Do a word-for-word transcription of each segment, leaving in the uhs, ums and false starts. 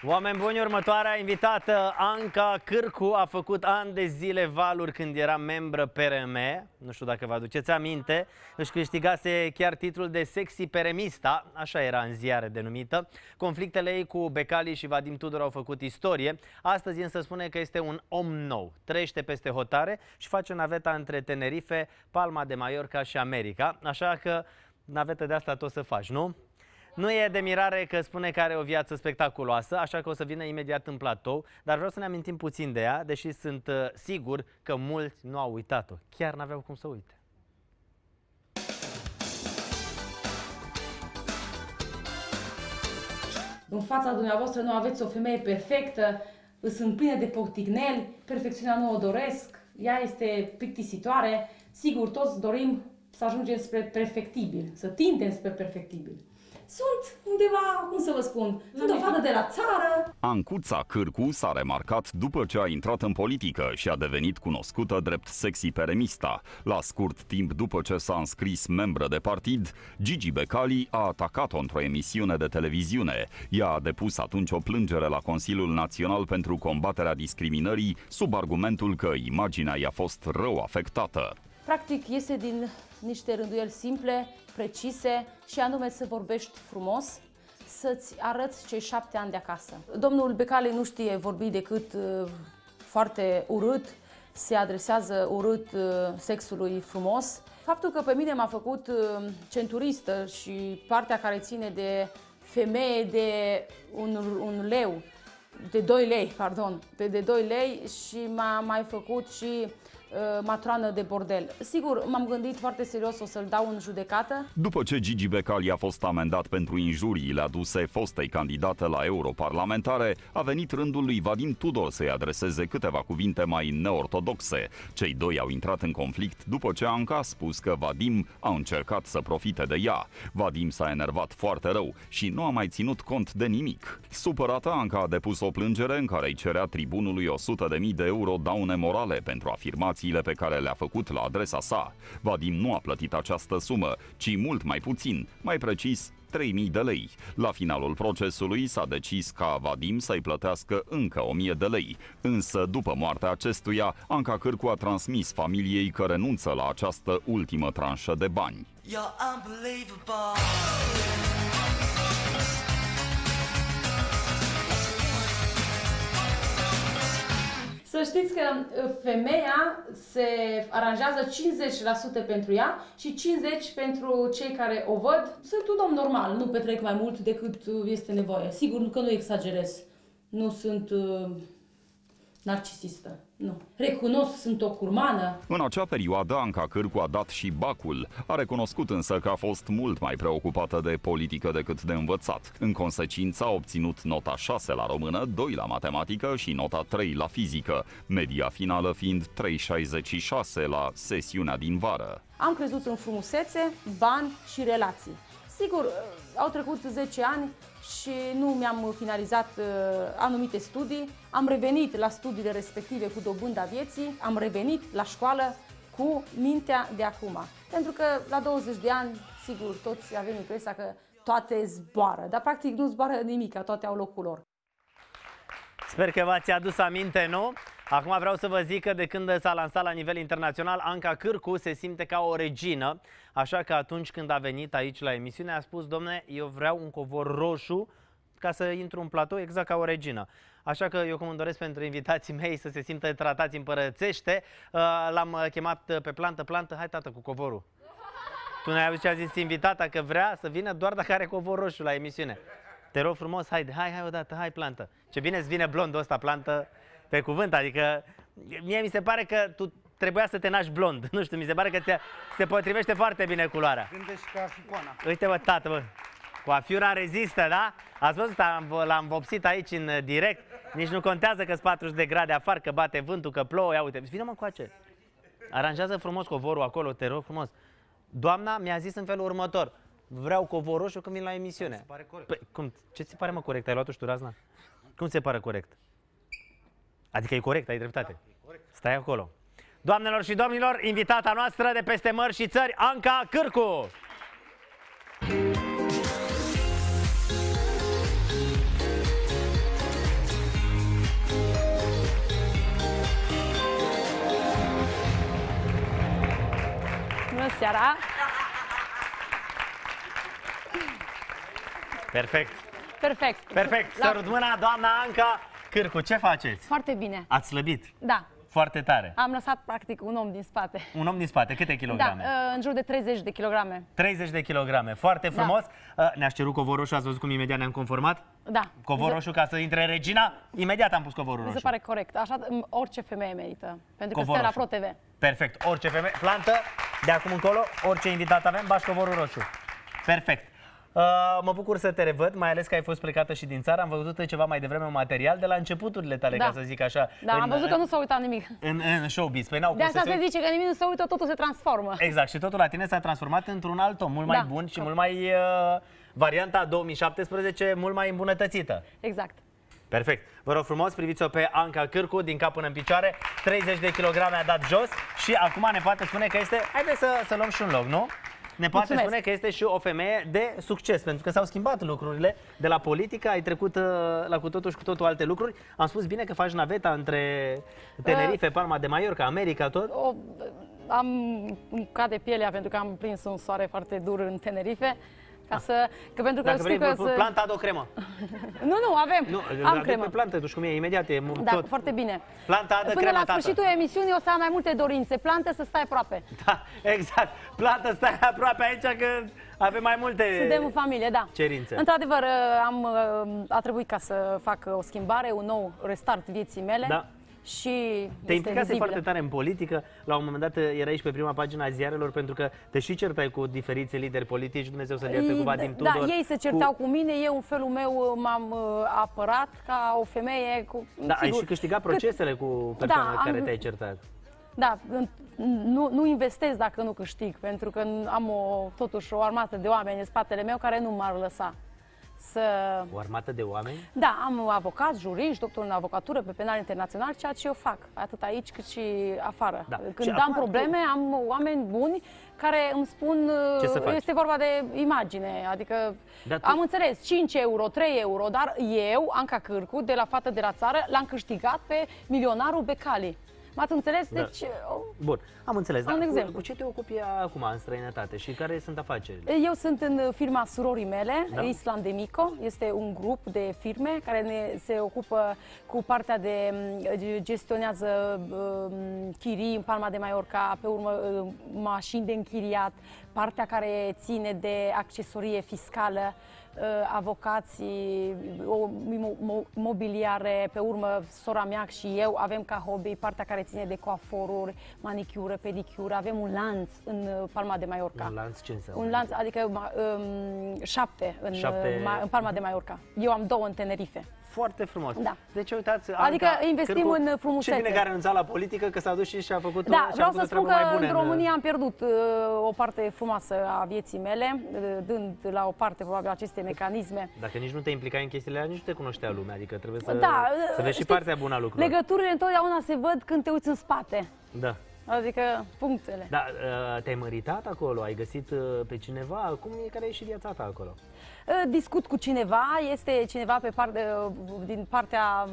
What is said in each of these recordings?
Oameni buni, următoarea invitată, Anca Cârcu, a făcut ani de zile valuri când era membră P R M. Nu știu dacă vă aduceți aminte. Își câștigase chiar titlul de sexy peremista, așa era în ziare denumită. Conflictele ei cu Becali și Vadim Tudor au făcut istorie. Astăzi însă spune că este un om nou. Trăiește peste hotare și face naveta între Tenerife, Palma de Mallorca și America. Așa că navetă de asta tot să faci, nu? Nu e de mirare că spune că are o viață spectaculoasă, așa că o să vină imediat în platou, dar vreau să ne amintim puțin de ea, deși sunt uh, sigur că mulți nu au uitat-o. Chiar n-aveau cum să uite. În fața dumneavoastră nu aveți o femeie perfectă, sunt pline de poctigneli, perfecțiunea nu o doresc, ea este plictisitoare. Sigur, toți dorim să ajungem spre perfectibil, să tindem spre perfectibil. Sunt undeva, cum să vă spun, sunt o fată de la țară. Ancuța Cârcu s-a remarcat după ce a intrat în politică și a devenit cunoscută drept sexy peremista. La scurt timp după ce s-a înscris membră de partid, Gigi Becali a atacat-o într-o emisiune de televiziune. Ea a depus atunci o plângere la Consiliul Național pentru combaterea discriminării sub argumentul că imaginea i-a fost rău afectată. Practic este din niște rânduieli simple, precise și anume să vorbești frumos, să-ți arăți cei șapte ani de acasă. Domnul Becali nu știe vorbi decât uh, foarte urât, se adresează urât uh, sexului frumos. Faptul că pe mine m-a făcut uh, centuristă și partea care ține de femeie de un, un leu, de doi lei, pardon, de, de doi lei și m-a mai făcut și matroană de bordel. Sigur, m-am gândit foarte serios o să-l dau în judecată. După ce Gigi Becali a fost amendat pentru injuriile aduse fostei candidate la europarlamentare, a venit rândul lui Vadim Tudor să-i adreseze câteva cuvinte mai neortodoxe. Cei doi au intrat în conflict după ce Anca a spus că Vadim a încercat să profite de ea. Vadim s-a enervat foarte rău și nu a mai ținut cont de nimic. Supărată, Anca a depus o plângere în care îi cerea tribunului o sută de mii de euro daune morale pentru afirmații pe care le-a făcut la adresa sa. Vadim nu a plătit această sumă, ci mult mai puțin, mai precis trei mii de lei. La finalul procesului s-a decis ca Vadim să-i plătească încă o mie de lei. Însă, după moartea acestuia, Anca Cârcu a transmis familiei că renunță la această ultimă tranșă de bani. Să știți că femeia se aranjează cincizeci la sută pentru ea și cincizeci la sută pentru cei care o văd. Sunt un om normal, nu petrec mai mult decât este nevoie. Sigur că nu exagerez, nu sunt uh, narcisistă, nu. Recunosc, sunt o curmană. În acea perioadă, Anca Cârcu a dat și bacul. A recunoscut însă că a fost mult mai preocupată de politică decât de învățat. În consecință, a obținut nota șase la română, doi la matematică și nota trei la fizică, media finală fiind trei virgulă șaizeci și șase la sesiunea din vară. Am crezut în frumusețe, bani și relații. Sigur, au trecut zece ani și nu mi-am finalizat uh, anumite studii. Am revenit la studiile respective cu dobânda vieții, am revenit la școală cu mintea de acum. Pentru că la douăzeci de ani, sigur, toți avem impresia că toate zboară, dar practic nu zboară nimic, toate au locul lor. Sper că v-ați adus aminte, nu? Acum vreau să vă zic că de când s-a lansat la nivel internațional, Anca Cârcu se simte ca o regină, așa că atunci când a venit aici la emisiune a spus: domne, eu vreau un covor roșu ca să intru în platou exact ca o regină. Așa că eu cum îmi doresc pentru invitații mei să se simtă tratați împărățește, l-am chemat pe plantă, plantă, hai tată cu covorul. Tu ne-ai auzit ce a zis invitata, că vrea să vină doar dacă are covor roșu la emisiune. Te rog frumos, haide, hai, hai odată, hai plantă. Ce bine îți vine blondul ăsta, plantă, pe cuvânt, adică mie mi se pare că tu trebuia să te naști blond. Nu știu, mi se pare că te, se potrivește foarte bine culoarea. Gândești ca Ficoana. Uite, bă, tată, bă, coafiura rezistă, da? Ați văzut, l-am vopsit aici în direct. Nici nu contează că-s patruzeci de grade afară, că bate vântul, că plouă, ia uite. Vino mă coace. Aranjează frumos covorul acolo, te rog frumos. Doamna mi-a zis în felul următor: vreau covor roșu când vin la emisiune. Se pare corect. Păi, cum? Ce ți se pare, mă, corect? Ai luat-o și tu razna? Cum se pare corect? Adică e corect, ai dreptate. Da, e corect. Stai acolo. Doamnelor și domnilor, invitata noastră de peste mări și țări, Anca Cârcu! seara! Perfect. Perfect. Perfect. La... Sărut mâna, doamna Anca Cârcu. Ce faceți? Foarte bine. Ați slăbit? Da. Foarte tare. Am lăsat, practic, un om din spate. Un om din spate. Câte kilograme? Da, în jur de treizeci de kilograme. treizeci de kilograme. Foarte frumos. Da. Ne-aș cerut covor roșu. Ați văzut cum imediat ne-am conformat? Da. Covor roșu ca să intre Regina. Imediat am pus covorul roșu. Mi se pare corect. Așa orice femeie merită. Pentru că Covor suntem la roșu. Pro T V. Perfect. Orice femeie. Plantă. De acum încolo, orice invitat avem, bași covorul roșu. Perfect. Uh, mă bucur să te revăd, mai ales că ai fost plecată și din țară. Am văzut ceva mai devreme un material de la începuturile tale, Da. ca să zic așa. Da, în, am văzut că nu s-a uitat nimic. În, în showbiz. Păi n-au De cum să asta se se zice că nimic nu se uită, totul se transformă. Exact, și totul la tine s-a transformat într-un alt om, mult mai Da. bun și mult mai uh, varianta două mii șaptesprezece, mult mai îmbunătățită. Exact. Perfect. Vă rog frumos, priviți-o pe Anca Cârcu, din cap până în picioare, treizeci de kilograme a dat jos și acum ne poate spune că este, haideți să, să luăm și un loc, nu? Ne poate Mulțumesc. spune că este și o femeie de succes, pentru că s-au schimbat lucrurile de la politică, ai trecut uh, la cu totul și cu totul alte lucruri. Am spus bine că faci naveta între Tenerife, Palma de Mallorca, America, tot? O, am cade pielea pentru că am prins un soare foarte dur în Tenerife. Ca să, că pentru că Dacă știu vrei, că să... planta de o cremă. Nu, nu, avem. Nu, am am cremă. pe plantă, tu știi cum e, imediat e Da, tot. foarte bine. Planta de Până cremă, la tată. sfârșitul emisiunii o să am mai multe dorințe. Plantă să stai aproape. Da, exact. Planta, stai aproape aici că avem mai multe Suntem în familie, da. cerințe. Într-adevăr, am, a trebuit ca să fac o schimbare, un nou restart vieții mele. Da. Și Te implicase foarte tare. tare în politică, la un moment dat erai aici pe prima pagina a ziarelor pentru că te și certai cu diferiți lideri politici, Dumnezeu să-l ierte, cu Vadim Tudor. Da, ei se certau cu, cu mine, eu în felul meu m-am uh, apărat ca o femeie cu... Da, sigur, ai și câștigat procesele cât... cu persoanele da, care am... te-ai certat. Da, nu, nu investez dacă nu câștig, pentru că am o, totuși o armată de oameni în spatele meu care nu m-ar lăsa să... O armată de oameni? Da, am avocat, juriști, doctor în avocatură pe penal internațional, ceea ce eu fac, atât aici cât și afară. Da. Când Și am acum probleme, tu... am oameni buni care îmi spun, ce să faci? Este vorba de imagine, adică Dar tu... am înțeles, cinci euro, trei euro, dar eu, Anca Cârcu, de la Fată de la Țară, l-am câștigat pe milionarul Becali. M-ați înțeles? Da. Deci... Bun, am înțeles, Un dar exemplu. cu, cu ce te ocupi acum în străinătate și care sunt afacerile? Eu sunt în firma surorii mele, Da. Islandemico. Este un grup de firme care ne, se ocupă cu partea de gestionează um, chirii în Palma de Mallorca, pe urmă uh, mașini de închiriat, partea care ține de accesorie fiscală, uh, avocații, o, mo, mobiliare, pe urmă sora mea și eu avem ca hobby partea care ține de coaforuri, manicură, pedicură, avem un lanț în Palma de Mallorca. Un lanț ce înseamnă? Un lanț, adică um, șapte, în, Șapte... în Palma de Mallorca. Eu am două în Tenerife. Foarte frumos. Da. Deci uitați, Adică Anca investim Cârcu, în frumusețe. Ce bine că a renunțat la politică, că s-a dus și și-a făcut, Da, și-a vreau făcut să spun că mai bune în România am pierdut uh, o parte frumoasă a vieții mele, uh, dând la o parte probabil aceste mecanisme. Dacă nici nu te implicai în chestiile alea, nici nu te cunoștea lumea, adică trebuie să, Da, să vezi și știți, partea bună a lucrurilor. Legăturile întotdeauna se văd când te uiți în spate. Da. Adică punctele. Da, uh, te-ai măritat acolo? Ai găsit uh, pe cineva? Cum e, care e și viața ta acolo? Uh, discut cu cineva, este cineva pe parte, uh, din partea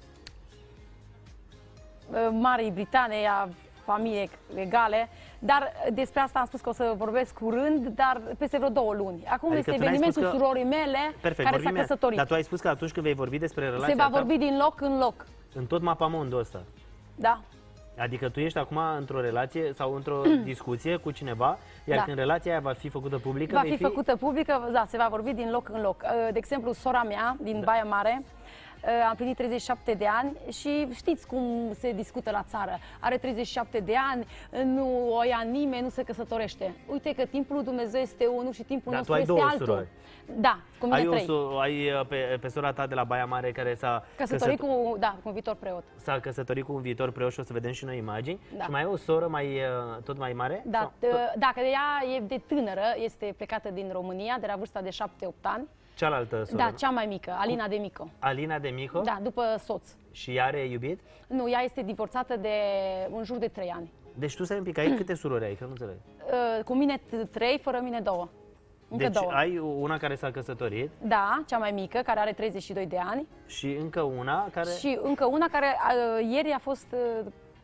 uh, Marii Britanii, a familiei legale, dar despre asta am spus că o să vorbesc curând, dar peste vreo două luni. Acum Adică este tu n-ai spus evenimentul că- surorii mele, Perfect, care s-a vorbim- căsătorit. Dar tu ai spus că atunci când vei vorbi despre relația Se va ta, vorbi din loc în loc. în tot mapamondul ăsta. Da. Adică tu ești acum într-o relație sau într-o discuție cu cineva, iar Da. când relația aia va fi făcută publică, Va vei fi făcută publică, da, se va vorbi din loc în loc. De exemplu, sora mea din Baia Mare a împlinit treizeci și șapte de ani și știți cum se discută la țară. Are treizeci și șapte de ani, nu o ia nimeni, nu se căsătorește. Uite că timpul lui Dumnezeu este unul și timpul Dar tu nostru ai este două altul. surori. Da, cu mine Ai, o, trei. so- ai uh, pe, pe sora ta de la Baia Mare care s-a Căsătorit căsăt- cu, da, cu un viitor preot. s-a căsătorit cu un viitor preot și o să vedem și noi imagini. Da. Și mai e o soră mai, uh, tot mai mare? Da, Sau- t- dacă ea e de tânără, este plecată din România de la vârsta de șapte opt ani. Cealaltă soră? Da, cea mai mică, Alina de Mico. Alina de Mico? Da, după soț. Și ea are iubit? Nu, ea este divorțată de în jur de trei ani. Deci tu stai un pic, ai câte surori ai? Că nu înțeleg. Uh, cu mine t- trei, fără mine două. Încă Deci două. ai una care s-a căsătorit Da, cea mai mică, care are treizeci și doi de ani. și încă una care... Și încă una care uh, ieri a fost uh,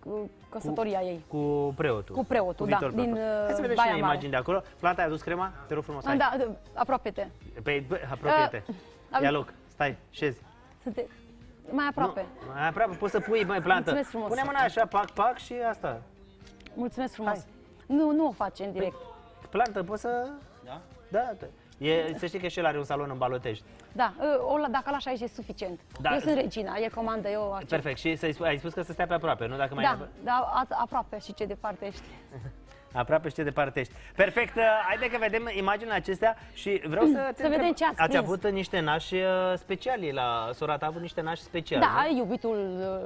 cu căsătoria ei. Cu preotul. Cu preotul, da, viitorul din, preot. Hai să uh, vedem Baia și Mare. imagini de acolo. Planta ai adus crema? Te rog frumos, hai. Da, aproape-te. Păi, bă, apropie-te. Uh, Ia loc, stai, șezi. Sunte... Mai aproape. Nu, mai aproape, poți să pui, măi, plantă. Mulțumesc frumos. Pune mâna așa, pac, pac și asta. Mulțumesc frumos. Hai. Nu, nu o face în direct. Plantă, poți să... Da? Da, da. E, să știi că și el are un salon în Balotești. Da, o, dacă lași aici e suficient. Da. Eu sunt regina, el comandă, eu accept. Perfect. Și să ai spus că să stea pe aproape, nu? Dacă mai Da, da, a, aproape și ce departe ești. Aproape și ce departe ești. Perfect. Haide că vedem imaginile acestea și vreau să te Să vedem ce ați Ați prins. avut niște nași uh, speciali la sora ta, a avut niște nași speciali, Da, nu? iubitul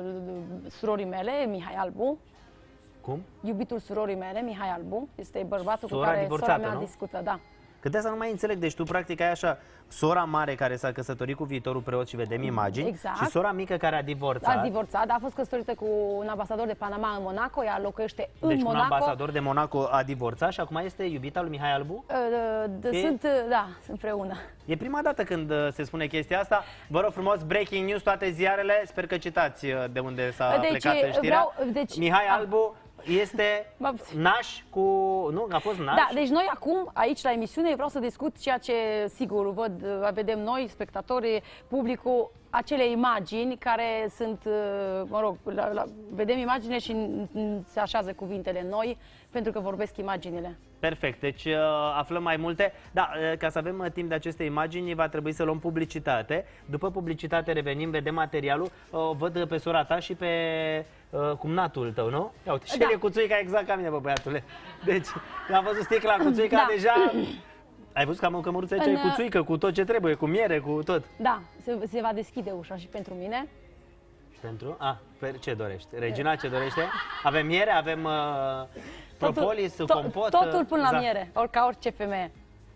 uh, surorii mele, Mihai Albu. Cum? Iubitul surorii mele, Mihai Albu, este bărbatul Sora cu care divorțată, sora mea nu? discută, da. Că de asta nu mai înțeleg. Deci tu practic ai așa sora mare care s-a căsătorit cu viitorul preot și vedem imagini. Exact. Și sora mică care a divorțat. A divorțat, a fost căsătorită cu un ambasador de Panama în Monaco, ea locuiește în Deci Monaco. un ambasador de Monaco a divorțat și acum este iubita lui Mihai Albu? Uh, de- E- Sunt, uh, da, sunt împreună. E prima dată când uh, se spune chestia asta. Vă rog frumos, breaking news, toate ziarele. Sper că citați uh, de unde s-a Deci, plecat știrea. vreau- deci- Mihai a- Albu este Bă, naș cu... Nu? A fost naș? Da, deci noi acum, aici la emisiune, vreau să discut ceea ce, sigur, văd, uh, vedem noi, spectatorii, publicul, acele imagini care sunt, uh, mă rog, la, la, vedem imaginile și n- n- se așează cuvintele în noi, pentru că vorbesc imaginile. Perfect, deci uh, aflăm mai multe. Da, uh, ca să avem uh, timp de aceste imagini, va trebui să luăm publicitate. După publicitate revenim, vedem materialul. Uh, văd pe sora ta și pe uh, cumnatul tău, nu? Ia uite, și Da. el e cu țuica exact ca mine, bă, băiatule. Deci, l-am văzut sticla cu țuica Da. deja... Ai văzut că am o cămăruță aici, În, ai cu țuică, cu tot ce trebuie, cu miere, cu tot. Da, se, se va deschide ușa și pentru mine. Pentru? A, pe ce dorești? Regina, ce dorește? Avem miere, avem uh, propolis, to- compot. Totul până la za- miere, or, ca orice femeie.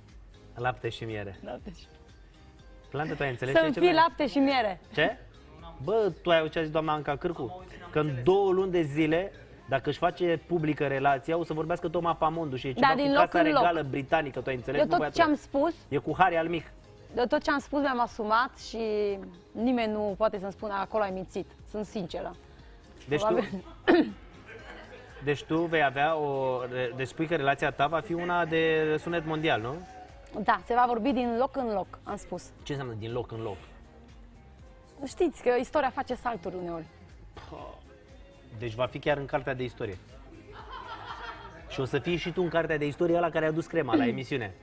Lapte și miere. Lapte și... Plantă, tu ai înțeles Să-mi ce fii vrei? lapte și miere. Ce? Bă, tu ai auzit ce a zis doamna Anca Cârcu? Că în două luni de zile, dacă își face publică relația, o să vorbească tot Mapamondul și e ceva Da, cu din loc Casa în loc. Regală Britanică, tu ai înțeles? Eu bă, tot băiatule? ce am spus, E cu Harry al mic. de tot ce am spus mi-am asumat și nimeni nu poate să-mi spună acolo ai mințit. Sunt sinceră. Deci tu, Probabil- deci tu vei avea o... Deci spui că relația ta va fi una de sunet mondial, nu? Da, se va vorbi din loc în loc, am spus. Ce înseamnă din loc în loc? Știți că istoria face salturi uneori. Deci va fi chiar în cartea de istorie. Și o să fii și tu în cartea de istorie ăla care a adus crema la emisiune.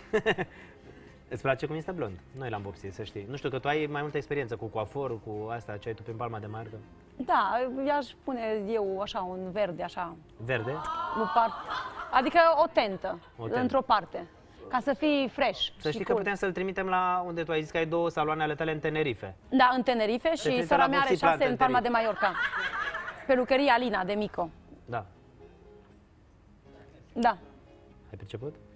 Îți place cum este blond? Noi l-am vopsit, să știi. Nu știu, că tu ai mai multă experiență cu coaforul, cu asta, ce ai tu prin palma de margă. Da, i-aș pune eu așa un verde, așa, Verde? o parte. Adică o tentă, O tentă. într-o parte. Ca să fii fresh. Să și știi că cool. putem să-l trimitem la unde tu ai zis că ai două saloane ale tale în Tenerife. Da, în Tenerife și trimitem sora la mea are vopsit plante șase în în Palma de Tenerife. Mallorca. Pelucăria Alina de Mico. Da. Da. Ai perceput?